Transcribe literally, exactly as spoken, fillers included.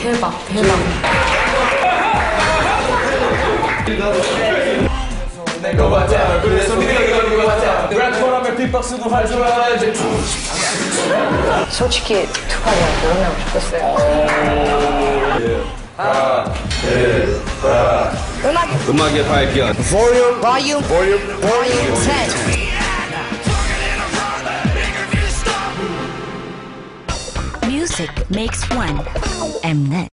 대박, 대박. 내거 맞아. 그래서 네가 이거 맞아. 랩퍼라면 빅박스도 할 줄 알아야지. 솔직히 투파이가 결혼하고 싶었어요. 하나, 둘, 셋. 음악, 음악의 발견. 볼륨, 볼륨, 볼륨, 볼륨 셋. Music makes one. Mnet.